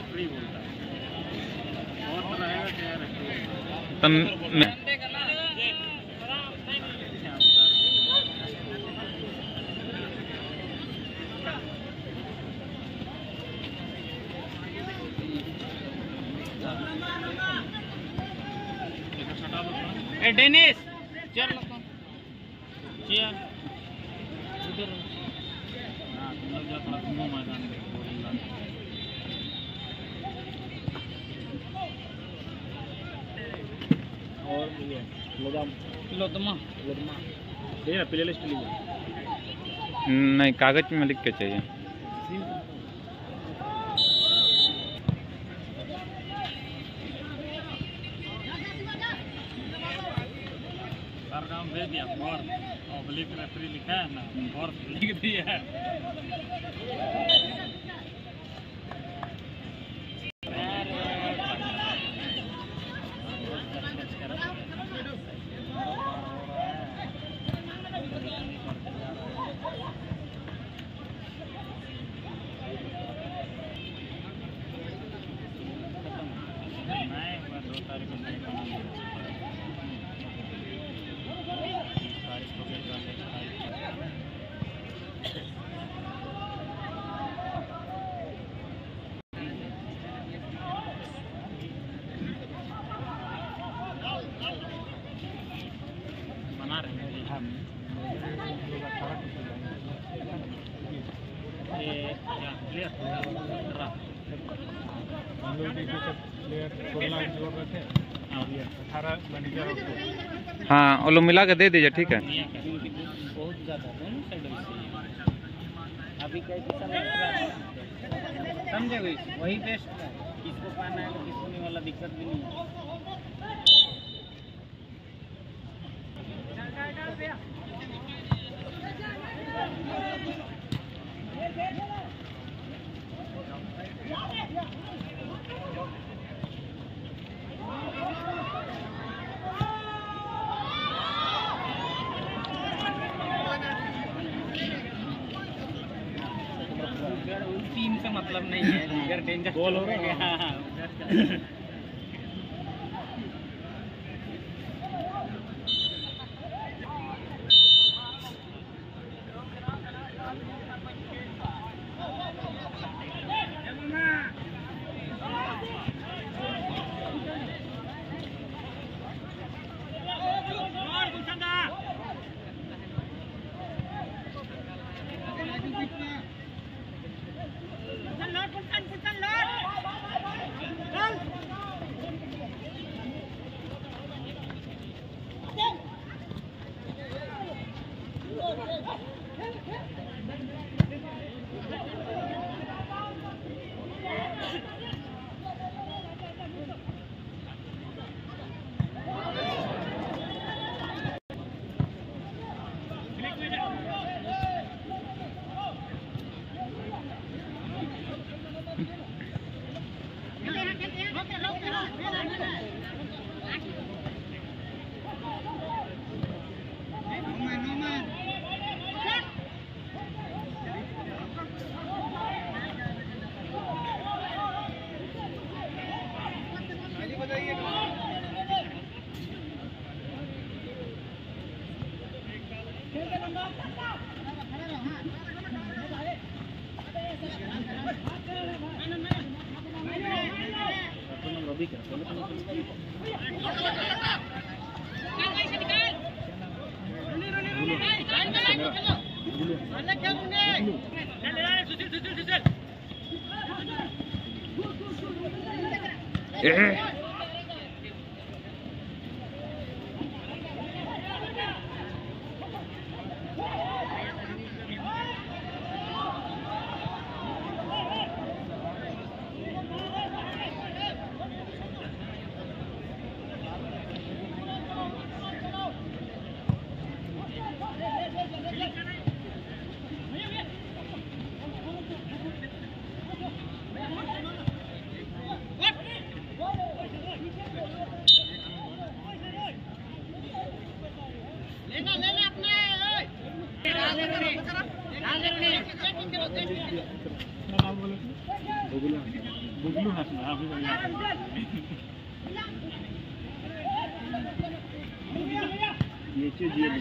Referee बोलता है और रहेगा क्या रेफरी डेनिस चल चल उधर हां तुम लोग जा थोड़ा घूमो मैदान में और ये लोदमा ये ना प्ले लिस्ट लीजिए नहीं कागज में लिख के चाहिए नाम दे दिया और ऑब्लिक रेफरी लिखा है ना और लिख दिया है हाँ वो लोग मिला के दे दीजिए ठीक है बहुत ज़्यादा दोनों साइड अभी कैसे समझे वही बेस्ट है किसको पाना है किसको नहीं वाला दिक्कत भी नहीं है टीम से मतलब नहीं है अगर डेंजर गोल हो गया हाँ अपना नाम बोले बुगलू हंसना अभी ये चीज ये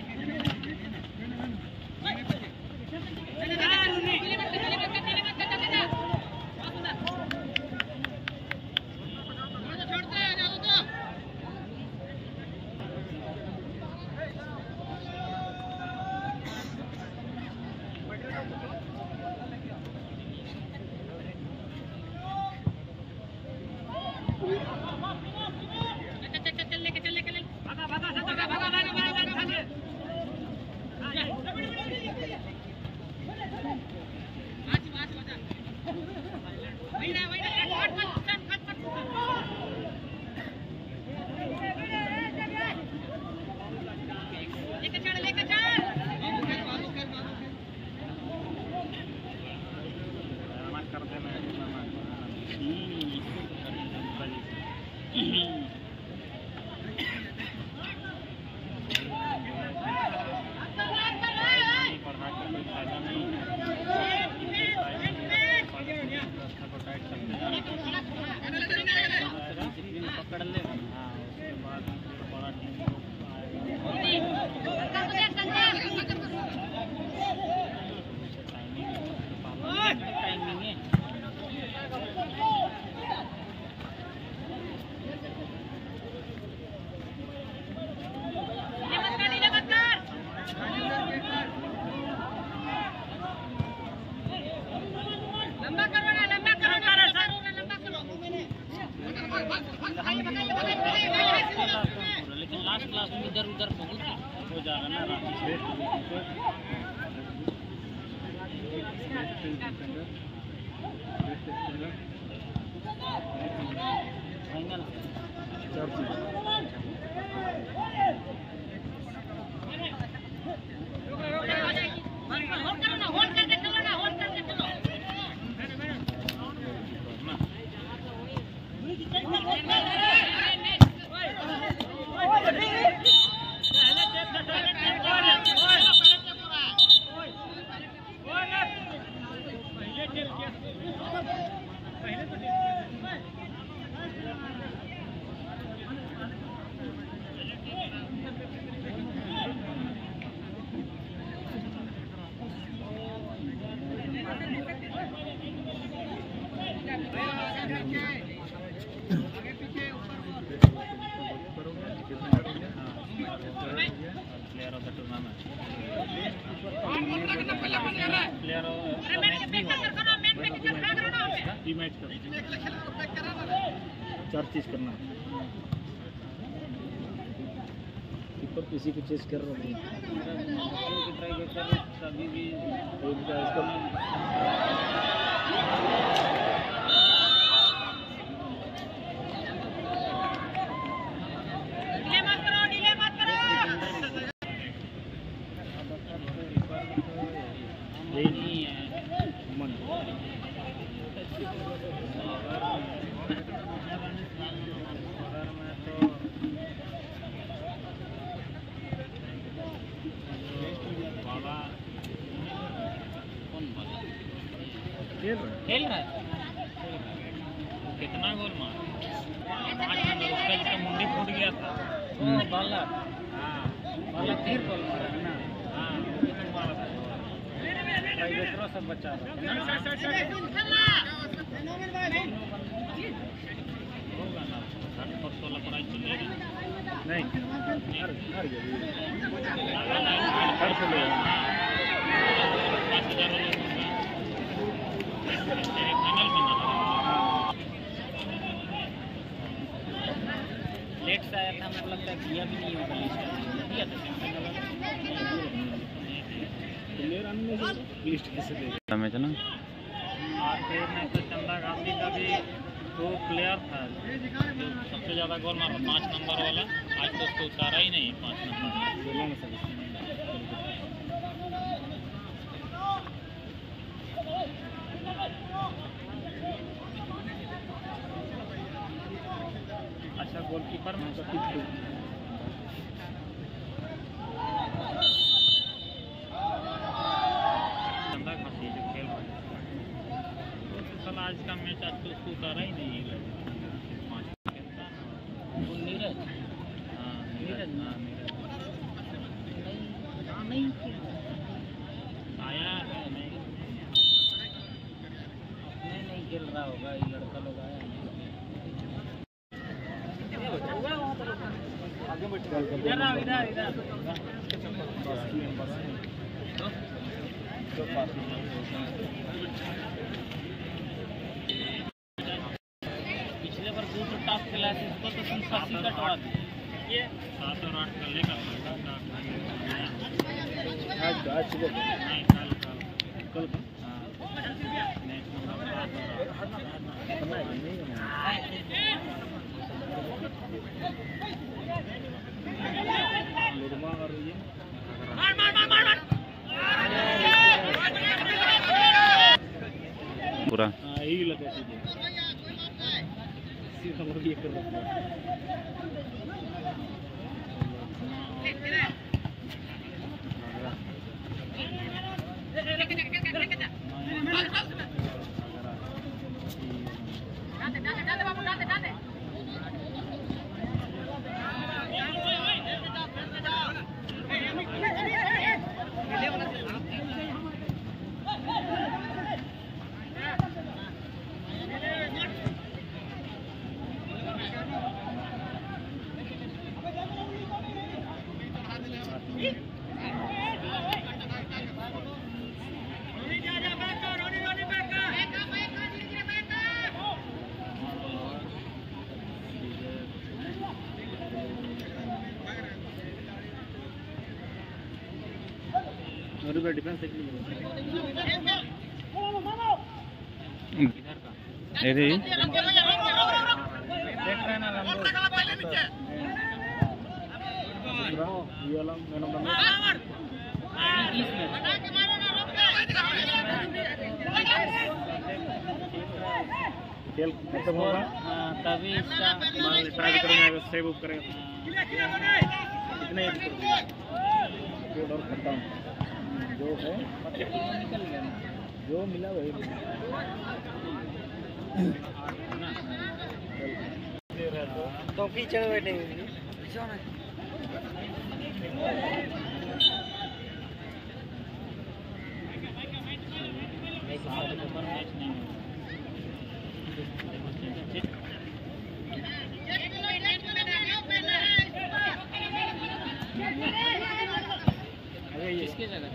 लेकिन लास्ट क्लास में इधर उधर बहुत हो जाएगा ना चार चीज करना कीपर किसी को चेस कर रहा हूँ ट्राई कर कभी भी खेल रहा है कितना गोल मार 5 नंबर उसका जिसका मुंडी फूट गया था वो बाला बाला फिर गोल मारा ना हां कितना मारा था भाई दूसरा सब बचा रहा होगा ना 16 प्राइस चलेगा नहीं हार गया हार चलेगा 5000 लेट से आया था मतलब लगता है दिया भी नहीं होगा दिया था मेरा लिस्ट कैसे देगा मैच ना और फिर में तो चंदा गांधी का भी 2 प्लेयर था जो सबसे ज़्यादा गोल मारा 5 नंबर वाला आज तो उसको उतारा ही नहीं 5 नंबर अच्छा गोलकीपर में चंदा घाटी जो खेल रहा है आज का मैच आज तो उसको उतारा ही नहीं है। नीरज नहीं आया है, नहीं खेल रहा होगा ये लड़का लोग आया पिछले बार 200 टास्क खेला है इसको तो 80 कटवा दी। ये 7 और 8 का लेकर आज सुबह नहीं कल पूरा यही लगा सीधे ये कर रहा डिफेंस यदि देख रहे ना खेल खत्म होगा तभी इसका ट्राई करेंगे सेव अप करेंगे इतना ही और खत्म जो है निकल गया जो मिला वही तो पीछे बैठे किसकी जगह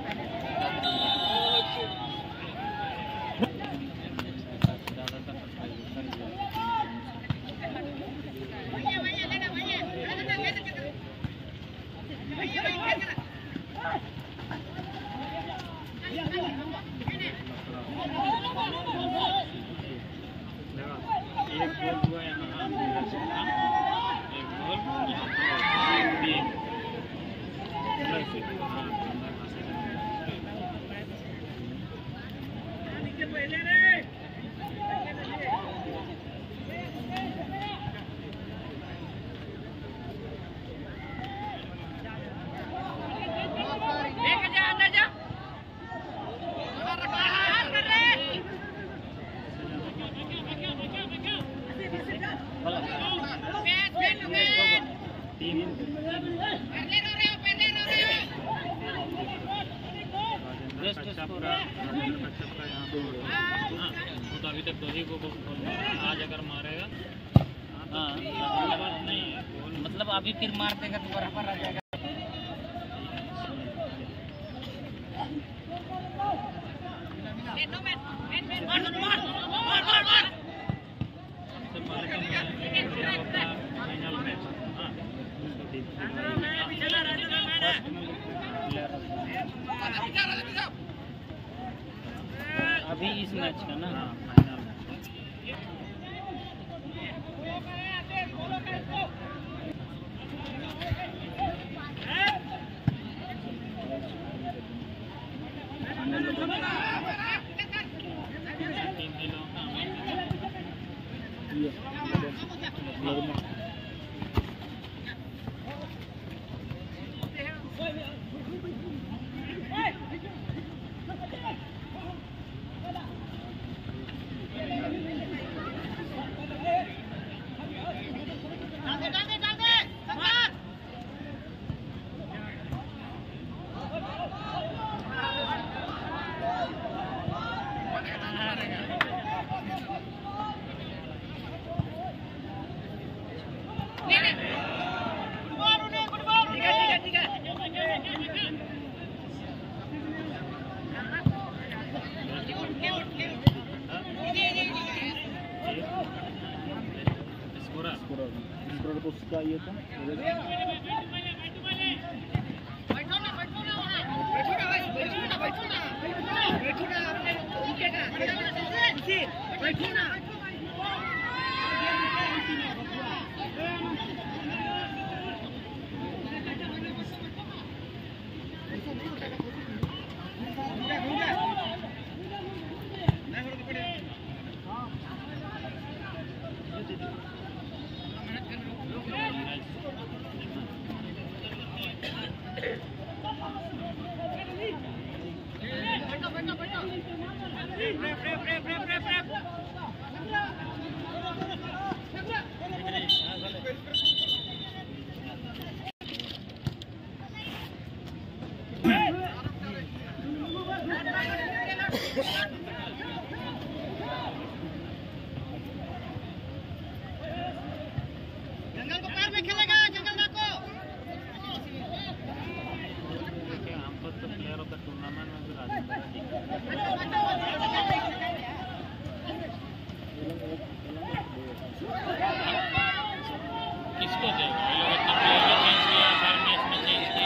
एक गोल हुआ यहाँ एक गोल तो अभी तक 2 ही को आज अगर मारेगा हाँ नहीं मतलब अभी फिर मार देगा तो बराबर आ जाएगा। अभी इस मैच का ना फाइनल इसका ये था जंगल को पैर में खेलेगा जंगल को हमको तो प्लेयरों का टूर्नामेंट में भी राजेंद्र किसको देगा ये लोग इतना प्लेयर का चेंज किया हर मैच में चेंज किया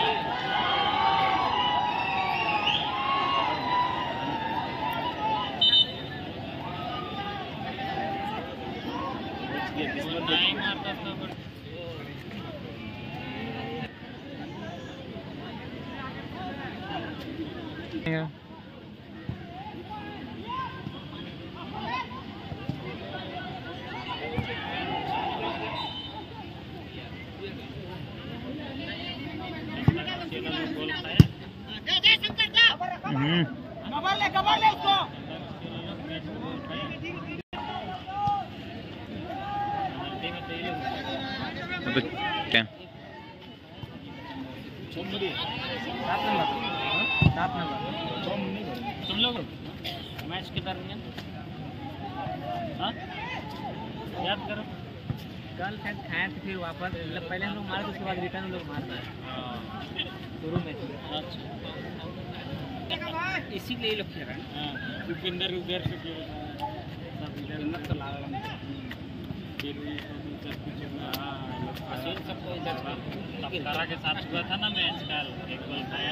नहीं मारता था बट गोल खाया दे दे शंकर जा कवर ले उसको तो क्या तुम लोग मैच के दरमियान हाँ याद करो कल शायद खाए थे फिर वापस मतलब पहले हम लोग मारे उसके बाद रिटर्न लोग मारता है शुरू में अच्छा इसीलिए ये लोग खेल रहे हैं रुपिंदर उधर से सब इधर तो ला रहा सबको इधर करा के साथ हुआ था ना मैच कल एक गोल था